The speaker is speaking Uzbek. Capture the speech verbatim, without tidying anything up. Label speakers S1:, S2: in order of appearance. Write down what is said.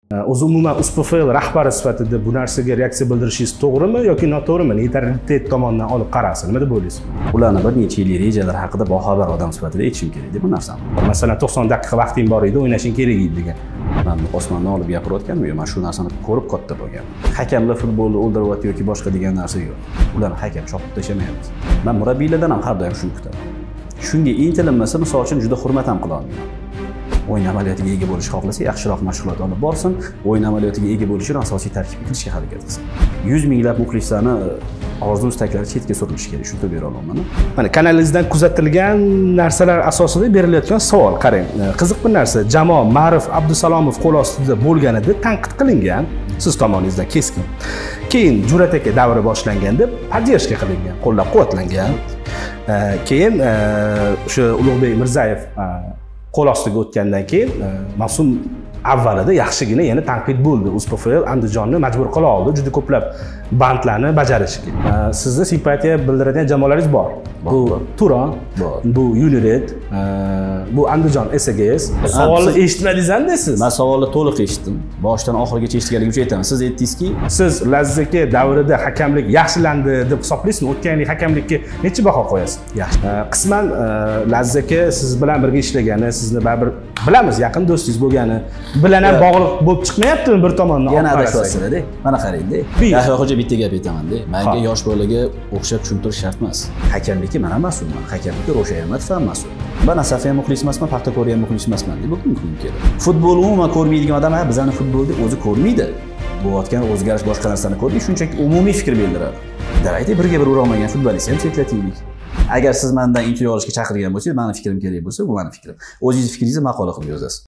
S1: O'zi umuman U S P F L rahbari sifatida bu narsaga reaksiya bildirishingiz to'g'rimi yoki noto'g'rimi? Neytralitet tomonidan olib qarasa, nima deb o'ylaysiz?
S2: Ularni bir necha yillik rejalar haqida boxabar odam sifatida aytishim kerak deb bu narsani.
S1: Masalan, to'qson daqiqa vaqting bor edi, o'ynashing kerak edi degan.
S2: Men osmondan olib gapirayotganman, men shu narsani ko'rib katta bo'lganman. Hakamlar futbolni o'ldiryapti yoki boshqa degan narsa yo'q. Ularni hakam chopib tashamayapti. Men murabbiylardan ham har doim shuni kutaman. Shunga intilinmasa, misol uchun juda hurmat ham qila olmayman. O'yin amaliyotiga ega bo'lishni xohlasa, yaxshiroq mashg'ulot olib borsin, o'yin amaliyotiga ega bo'lish uchun asosiy tarkibga kirishga harakat qilsin. yuz minglab muxlislarni orzu-istaklari chetga surilishi kerak, shuni bera olaman.
S1: Mana kanalingizdan kuzatilgan narsalar asosida berilayotgan savol, qarang. Qiziq bir narsa, jamoa Ma'rif Abdusalomov qo'l ostida bo'lganida tanqid qilingan siz tomoningizdan keskin. Keyin Jurat aka davri boshlanganda podдержка qilingan, qo'llab-quvvatlangan. Keyin o'sha Ulug'bek Mirzayev qo'l ostiga o'tgandan keyin mavsum avvalida yaxshigina yana tanqid bo'ldi. U S P F L Andijonni majbur qila oldi juda ko'plab bandlarni bajarishga. Sizda simpatiya bildiradigan jamoalaringiz bor. Bu Turon, bu United, bu Andijon S G S. Savolni eshitmadingiz-da siz?
S2: Men savolni to'liq eshitdim. Boshidan oxirigacha eshitganligim uchun aytaman. Siz aytdingizki,
S1: siz Lazzaka davrida hakamlik yaxshilandi deb hisoblaysizmi? O'tgan yillik hakamlikka necha baho qo'yasiz? Yaxshi. Qisman Lazzaka siz bilan birga ishlagani, sizni baribir bilamiz, yaqin do'stingiz bo'lgani bilan ham bog'liq bo'lib chiqmayaptimi bir tomondan?
S2: Yana adashyapsizlar-da. Mana qarang-da. Yahyo xo'ja bitta gap aytaman-da. Menga yosh bolaga o'xshab tushuntirish shart emas. Hakamlikka men ham mas'ulman. Hakamlikka Ro'sha Ahmedov ham mas'ul. Men Asafiy ham muxlis emasman, Paxtakor ham muxlis emasman deb bu mumkin keladi. Futbolni umuman ko'rmaydigan odam ha bizani futbolni o'zi ko'rmaydi. Bo'layotgan o'zgarish boshqa narsani ko'rmaydi, shunchaki umumiy fikr bildiradi. Davayda birga bir ura olmagan futbolist ham chetlataylik. Agar siz mendan intervyu olishga chaqirgan bo'lsangiz, meni fikrim kerak bo'lsa, bu meni fikrim. O'zingiz fikringizni maqola qilib yozasiz.